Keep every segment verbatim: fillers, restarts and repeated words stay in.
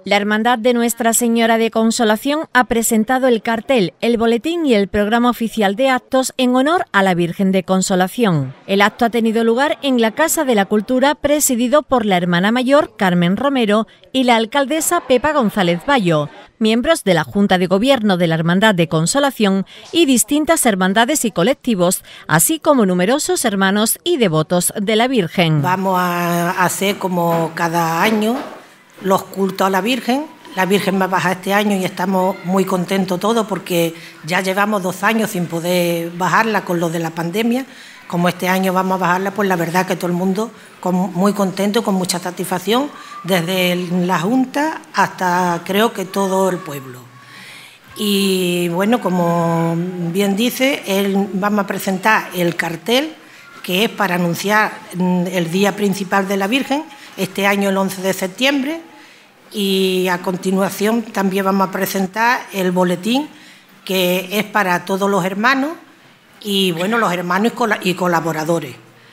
La Hermandad de Nuestra Señora de Consolación ha presentado el cartel, el boletín y el programa oficial de actos en honor a la Virgen de Consolación. El acto ha tenido lugar en la Casa de la Cultura, presidido por la hermana mayor Carmen Romero y la alcaldesa Pepa González Bayo, miembros de la Junta de Gobierno de la Hermandad de Consolación y distintas hermandades y colectivos, así como numerosos hermanos y devotos de la Virgen. Vamos a hacer como cada año los cultos a la Virgen. La Virgen va a bajar este año y estamos muy contentos todos porque ya llevamos dos años sin poder bajarla con lo de la pandemia. Como este año vamos a bajarla, pues la verdad que todo el mundo con, muy contento, con mucha satisfacción, desde el, la Junta hasta creo que todo el pueblo. Y bueno, como bien dice, él, vamos a presentar el cartel que es para anunciar el día principal de la Virgen, este año el once de septiembre, y a continuación también vamos a presentar el boletín que es para todos los hermanos y bueno, los hermanos y colaboradores.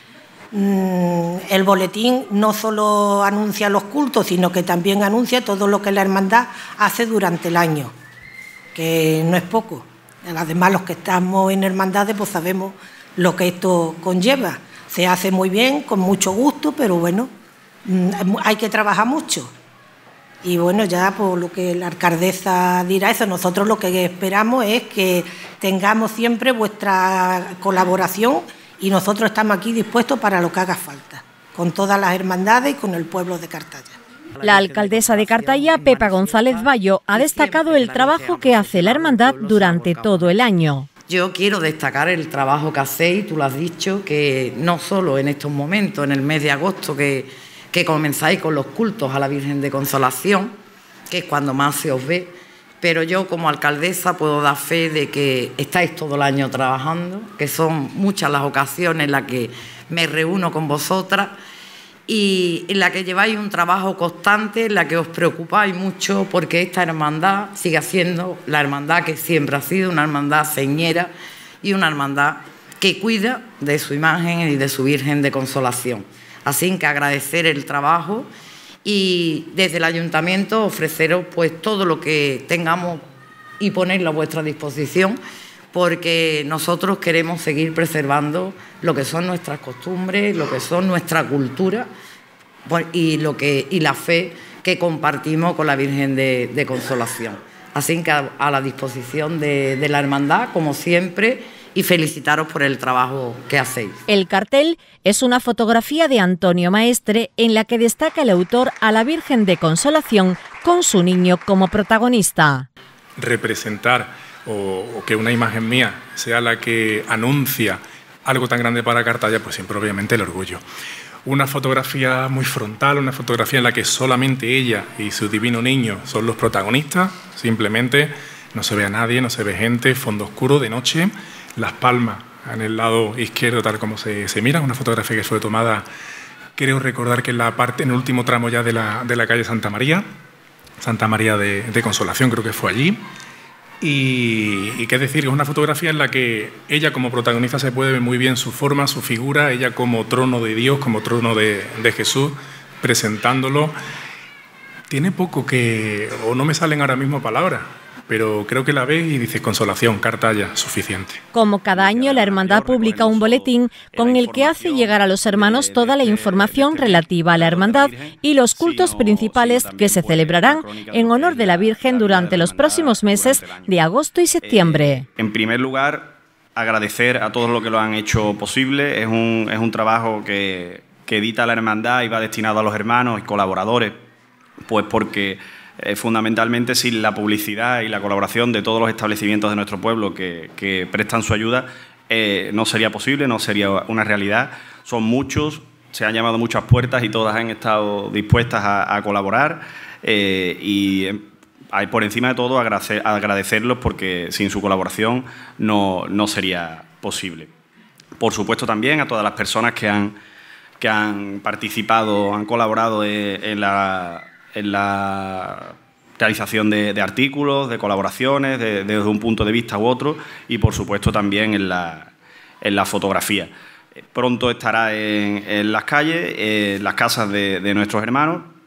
El boletín no solo anuncia los cultos, sino que también anuncia todo lo que la hermandad hace durante el año, que no es poco. Además, los que estamos en hermandades pues sabemos lo que esto conlleva. Se hace muy bien, con mucho gusto, pero bueno, hay que trabajar mucho. Y bueno, ya por lo que la alcaldesa dirá eso, nosotros lo que esperamos es que tengamos siempre vuestra colaboración y nosotros estamos aquí dispuestos para lo que haga falta, con todas las hermandades y con el pueblo de Cartaya. La alcaldesa de Cartaya, Pepa González Bayo, ha destacado el trabajo que hace la hermandad durante todo el año. Yo quiero destacar el trabajo que hacéis, tú lo has dicho, que no solo en estos momentos, en el mes de agosto, que que comenzáis con los cultos a la Virgen de Consolación, que es cuando más se os ve, pero yo como alcaldesa puedo dar fe de que estáis todo el año trabajando, que son muchas las ocasiones en las que me reúno con vosotras y en la que lleváis un trabajo constante, en la que os preocupáis mucho porque esta hermandad siga siendo la hermandad que siempre ha sido, una hermandad señera y una hermandad que cuida de su imagen y de su Virgen de Consolación. Así que agradecer el trabajo y desde el ayuntamiento ofreceros pues todo lo que tengamos y ponerlo a vuestra disposición, porque nosotros queremos seguir preservando lo que son nuestras costumbres, lo que son nuestra cultura y, lo que, y la fe que compartimos con la Virgen de, de Consolación. Así que a, a la disposición de, de la hermandad, como siempre, y felicitaros por el trabajo que hacéis. El cartel es una fotografía de Antonio Maestre en la que destaca el autor a la Virgen de Consolación con su niño como protagonista. Representar o, o que una imagen mía sea la que anuncia algo tan grande para Cartaya, pues siempre obviamente el orgullo. Una fotografía muy frontal, una fotografía en la que solamente ella y su divino niño son los protagonistas, simplemente no se ve a nadie, no se ve gente, fondo oscuro de noche, Las Palmas en el lado izquierdo tal como se, se mira, una fotografía que fue tomada, creo recordar que en la parte, en el último tramo ya de la, de la calle Santa María, Santa María de, de Consolación, creo que fue allí. Y, y qué decir, es una fotografía en la que ella como protagonista se puede ver muy bien su forma, su figura, ella como trono de Dios, como trono de, de Jesús, presentándolo. Tiene poco que, o no me salen ahora mismo palabras, pero creo que la ves y dices Consolación, Cartaya, suficiente. Como cada año, la hermandad publica un boletín con el que hace llegar a los hermanos toda la información relativa a la hermandad y los cultos principales que se celebrarán en honor de la Virgen durante los próximos meses de agosto y septiembre. En primer lugar, agradecer a todos los que lo han hecho posible. Es un, es un trabajo que, que edita la hermandad y va destinado a los hermanos y colaboradores, pues porque Eh, fundamentalmente sin la publicidad y la colaboración de todos los establecimientos de nuestro pueblo que, que prestan su ayuda, eh, no sería posible, no sería una realidad. Son muchos, se han llamado muchas puertas y todas han estado dispuestas a, a colaborar eh, y eh, por encima de todo agradecer, agradecerlos porque sin su colaboración no, no sería posible. Por supuesto también a todas las personas que han, que han participado, han colaborado en, en la... en la realización de, de artículos, de colaboraciones, de, de, desde un punto de vista u otro, y por supuesto también en la, en la fotografía. Pronto estará en, en las calles, en las casas de, de nuestros hermanos,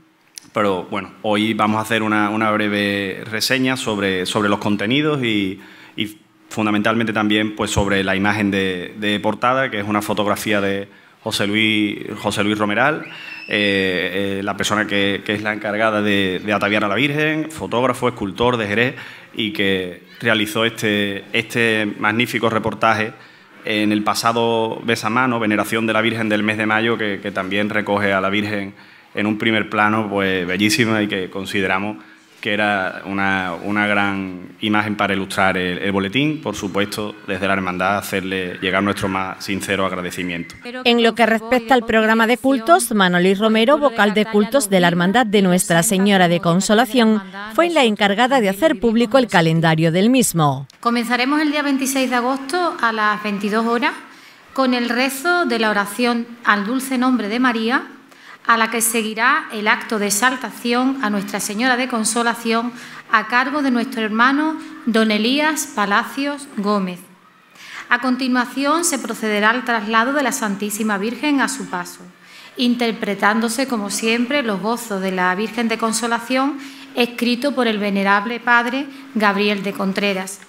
Pero bueno, hoy vamos a hacer una, una breve reseña sobre, sobre los contenidos y, y fundamentalmente también pues, sobre la imagen de, de portada, que es una fotografía de José Luis, José Luis Romeral, eh, eh, la persona que, que es la encargada de, de ataviar a la Virgen, fotógrafo, escultor de Jerez y que realizó este, este magnífico reportaje en el pasado besamano, veneración de la Virgen del mes de mayo, que, que también recoge a la Virgen en un primer plano pues, bellísima y que consideramos que era una, una gran imagen para ilustrar el, el boletín. Por supuesto, desde la Hermandad, hacerle llegar nuestro más sincero agradecimiento. En lo que respecta al programa de cultos, Manolí Romero, vocal de cultos de la Hermandad de Nuestra Señora de Consolación, fue la encargada de hacer público el calendario del mismo. Comenzaremos el día veintiséis de agosto a las veintidós horas con el rezo de la oración al dulce nombre de María, a la que seguirá el acto de exaltación a Nuestra Señora de Consolación a cargo de nuestro hermano don Elías Palacios Gómez. A continuación se procederá al traslado de la Santísima Virgen a su paso, interpretándose como siempre los gozos de la Virgen de Consolación escrito por el venerable padre Gabriel de Contreras.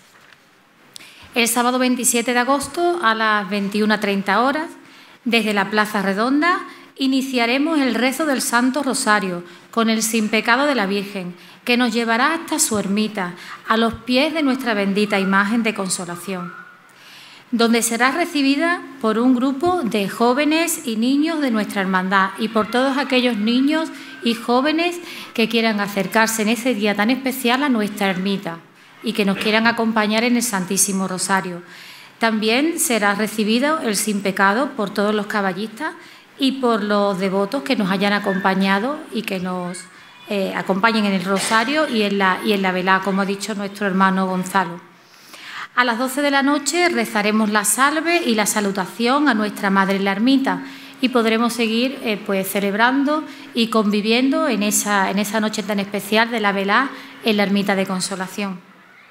El sábado veintisiete de agosto a las veintiuna treinta horas, desde la Plaza Redonda, iniciaremos el rezo del Santo Rosario con el Sin Pecado de la Virgen, que nos llevará hasta su ermita, a los pies de nuestra bendita imagen de Consolación, donde será recibida por un grupo de jóvenes y niños de nuestra hermandad y por todos aquellos niños y jóvenes que quieran acercarse en ese día tan especial a nuestra ermita y que nos quieran acompañar en el Santísimo Rosario. También será recibido el Sin Pecado por todos los caballistas y por los devotos que nos hayan acompañado y que nos eh, acompañen en el Rosario y en, la, y en la velada, como ha dicho nuestro hermano Gonzalo. A las doce de la noche rezaremos la salve y la salutación a nuestra Madre en la ermita y podremos seguir eh, pues, celebrando y conviviendo en esa, en esa noche tan especial de la velada en la ermita de Consolación.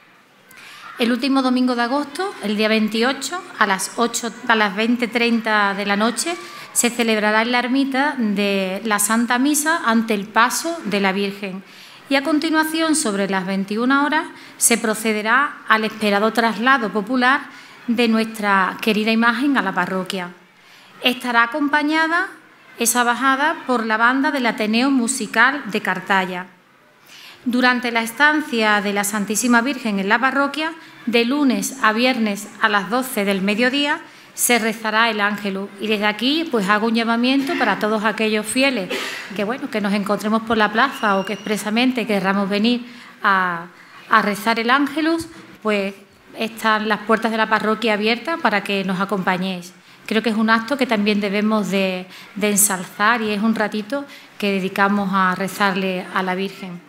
El último domingo de agosto, el día veintiocho, a las, ocho, a las veinte treinta de la noche, se celebrará en la ermita de la Santa Misa ante el paso de la Virgen y a continuación, sobre las veintiuna horas, se procederá al esperado traslado popular de nuestra querida imagen a la parroquia. Estará acompañada esa bajada por la banda del Ateneo Musical de Cartaya. Durante la estancia de la Santísima Virgen en la parroquia, de lunes a viernes a las doce del mediodía, se rezará el Ángelus. Y desde aquí pues hago un llamamiento para todos aquellos fieles que, bueno, que nos encontremos por la plaza o que expresamente querramos venir a, a rezar el Ángelus, pues están las puertas de la parroquia abiertas para que nos acompañéis. Creo que es un acto que también debemos de, de ensalzar y es un ratito que dedicamos a rezarle a la Virgen.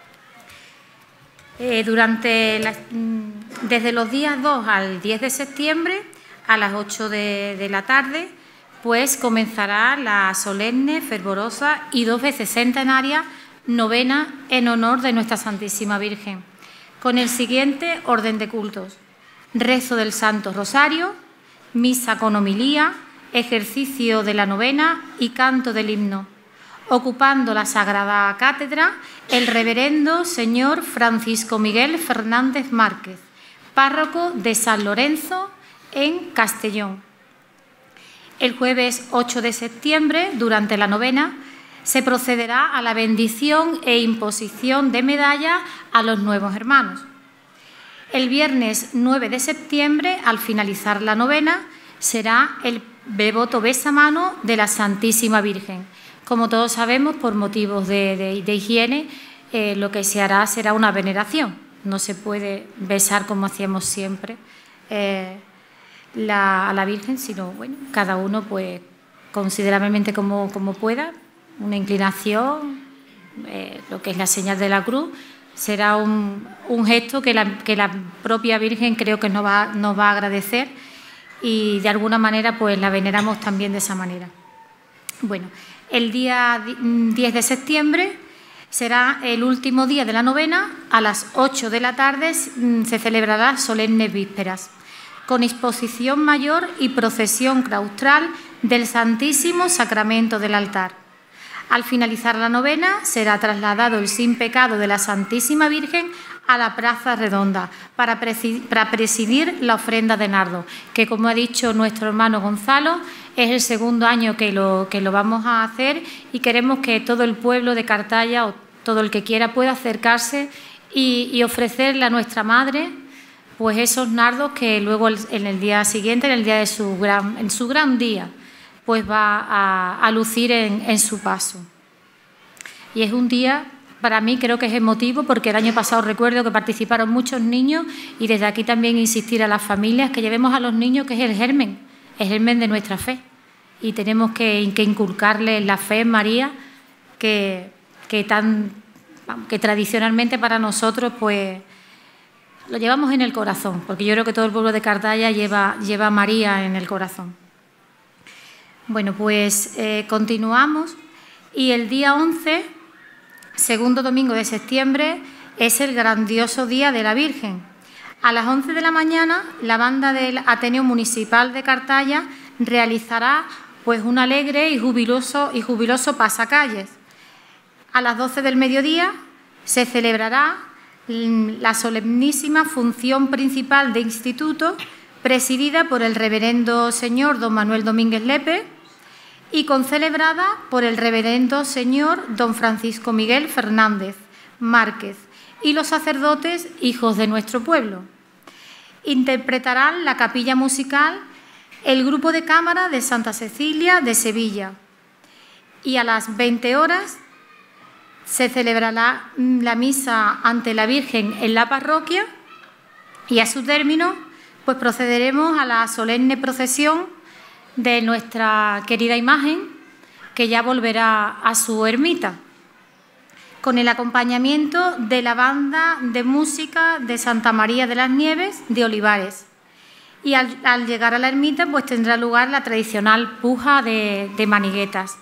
Eh, durante la, desde los días dos al diez de septiembre, a las ocho de, de la tarde, pues comenzará la solemne, fervorosa y dos veces centenaria novena en honor de nuestra Santísima Virgen, con el siguiente orden de cultos: rezo del Santo Rosario, misa con homilía, ejercicio de la novena y canto del himno. Ocupando la Sagrada Cátedra, el reverendo señor Francisco Miguel Fernández Márquez, párroco de San Lorenzo, en Castellón. El jueves ocho de septiembre, durante la novena, se procederá a la bendición e imposición de medalla a los nuevos hermanos. El viernes nueve de septiembre, al finalizar la novena, será el devoto besamano de la Santísima Virgen. Como todos sabemos, por motivos de, de, de higiene, eh, lo que se hará será una veneración. No se puede besar como hacíamos siempre eh, la, a la Virgen, sino, bueno, cada uno, pues, considerablemente como, como pueda, una inclinación, eh, lo que es la señal de la cruz, será un, un gesto que la, que la propia Virgen creo que nos va, nos va a agradecer y de alguna manera pues la veneramos también de esa manera. Bueno, el día diez de septiembre será el último día de la novena. A las ocho de la tarde se celebrará solemnes vísperas, con exposición mayor y procesión claustral del Santísimo Sacramento del altar. Al finalizar la novena será trasladado el Sin Pecado de la Santísima Virgen a la Plaza Redonda para presidir la ofrenda de nardo, que, como ha dicho nuestro hermano Gonzalo, es el segundo año que lo, que lo vamos a hacer, y queremos que todo el pueblo de Cartaya, o todo el que quiera, pueda acercarse y, y ofrecerle a nuestra Madre pues esos nardos que luego en el día siguiente, en el día de su gran, en su gran día, pues va a, a lucir en, en su paso. Y es un día, para mí creo que es emotivo, porque el año pasado recuerdo que participaron muchos niños, y desde aquí también insistir a las familias que llevemos a los niños, que es el germen, el germen de nuestra fe, y tenemos que, que inculcarles la fe en María, que, que, tan, que tradicionalmente para nosotros pues lo llevamos en el corazón, porque yo creo que todo el pueblo de Cartaya lleva, lleva a María en el corazón. Bueno, pues eh, continuamos, y el día once, segundo domingo de septiembre, es el grandioso Día de la Virgen. A las once de la mañana, la banda del Ateneo Municipal de Cartaya realizará pues un alegre y jubiloso, y jubiloso pasacalles. A las doce del mediodía se celebrará la solemnísima función principal de instituto, presidida por el reverendo señor don Manuel Domínguez Lepe y concelebrada por el reverendo señor don Francisco Miguel Fernández Márquez y los sacerdotes hijos de nuestro pueblo. Interpretarán la capilla musical el grupo de cámara de Santa Cecilia de Sevilla, y a las veinte horas se celebrará la misa ante la Virgen en la parroquia, y a su término pues procederemos a la solemne procesión de nuestra querida imagen, que ya volverá a su ermita, con el acompañamiento de la banda de música de Santa María de las Nieves de Olivares. Y al, al llegar a la ermita pues tendrá lugar la tradicional puja de, de maniguetas.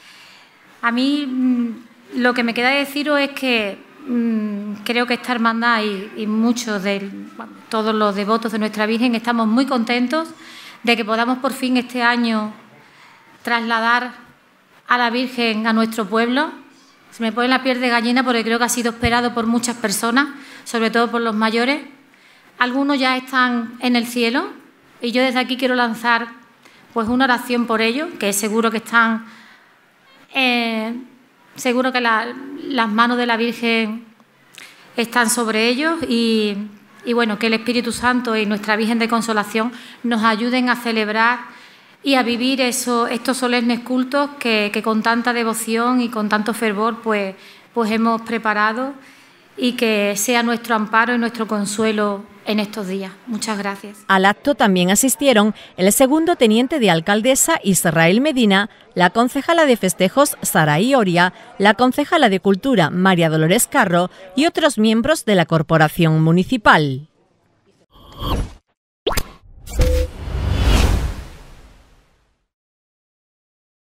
A mí lo que me queda deciros es que mmm, creo que esta hermandad y, y muchos de bueno, todos los devotos de nuestra Virgen estamos muy contentos de que podamos por fin este año trasladar a la Virgen a nuestro pueblo. Se me pone la piel de gallina porque creo que ha sido esperado por muchas personas, sobre todo por los mayores. Algunos ya están en el cielo, y yo desde aquí quiero lanzar pues una oración por ellos, que seguro que están, eh, seguro que la, las manos de la Virgen están sobre ellos, y, y bueno, que el Espíritu Santo y nuestra Virgen de Consolación nos ayuden a celebrar y a vivir eso, estos solemnes cultos que, que con tanta devoción y con tanto fervor pues, pues hemos preparado, y que sea nuestro amparo y nuestro consuelo en estos días. Muchas gracias. Al acto también asistieron el segundo teniente de alcaldesa Israel Medina, la concejala de festejos Saraí Oria, la concejala de Cultura María Dolores Carro y otros miembros de la corporación municipal.